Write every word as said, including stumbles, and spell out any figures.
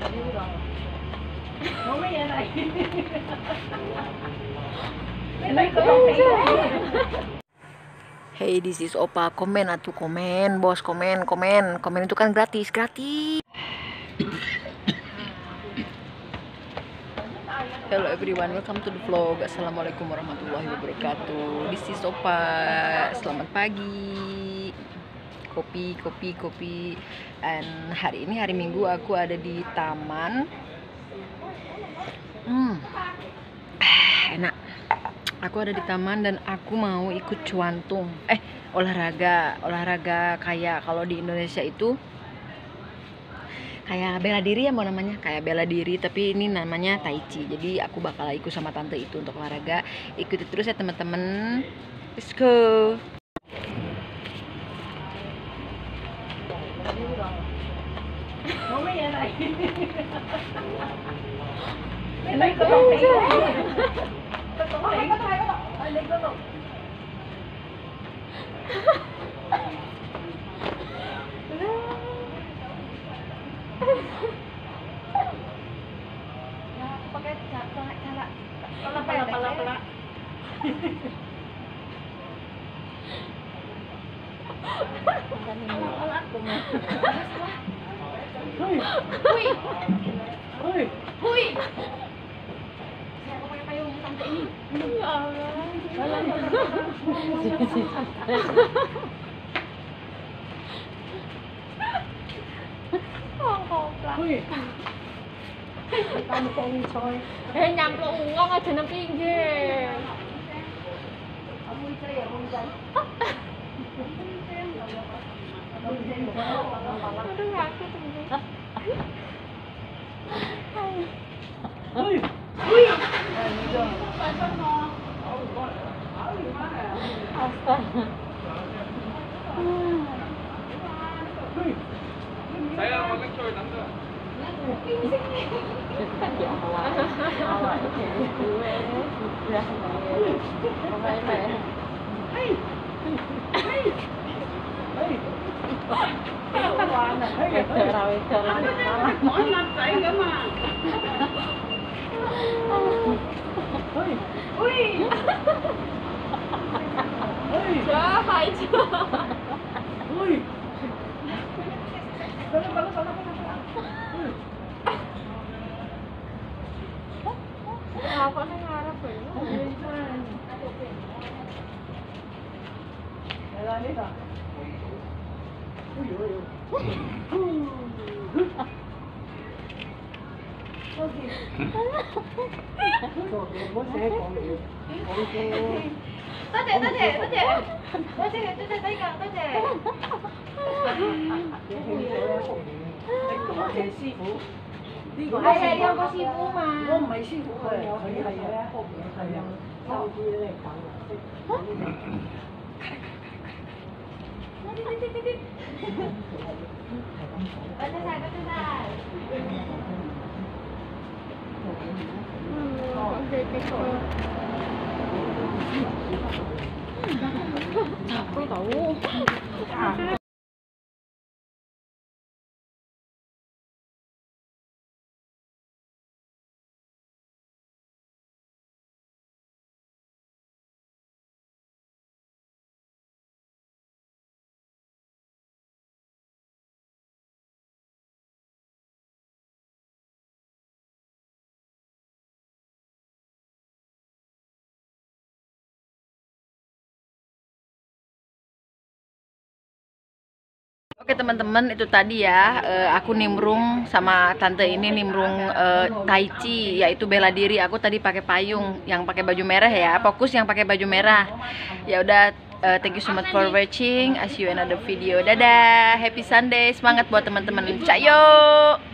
Hey, this is Opa. Komen atuh, komen, bos, komen, komen, komen itu kan gratis, gratis. Hello everyone, welcome to the vlog. Assalamualaikum warahmatullahi wabarakatuh. This is Opa. Selamat pagi. Kopi, kopi, kopi. And hari ini hari Minggu aku ada di taman. Hmm, enak. Aku ada di taman dan aku mau ikut cuantung. Eh, olahraga, olahraga kayak kalau di Indonesia itu kayak bela diri ya mau namanya, kayak bela diri tapi ini namanya tai chi. Jadi aku bakal ikut sama tante itu untuk olahraga. Ikuti terus ya teman-teman. Let's go. Pakai cara cara pala pala pala. Hui. Hui. Hui. Hui. Saya pakai payung tante ini. Ya Allah. Hui. Kampung coy. Eh nyamplok uang aja nang pinggir. Kamu itu ya, kamu kan. Aduh aku tuh. Hui. Hui. Astaga. Saya makan coy tante. Apa sih ngarep ya? Jalan ini tak? Uyuh uyuh. Oke. Bos saya kongsi. Kongsi. Tadi tadi tadi. Tadi tadi tadi kan tadi. Ini係師傅。呢個係有個師傅嘛？我唔係師傅嘅，佢係咧學嘢係啊，收啲咧粉色。多謝晒，多謝晒。嗯，講幾幾個？插嗰度。Oke teman-teman, itu tadi ya uh, aku nimbrung sama tante ini nimbrung uh, tai chi, yaitu bela diri. Aku tadi pakai payung, yang pakai baju merah ya, fokus yang pakai baju merah. Ya udah, uh, thank you so much for watching. I see you in another video. Dadah, happy Sunday, semangat buat teman-teman. Cayo.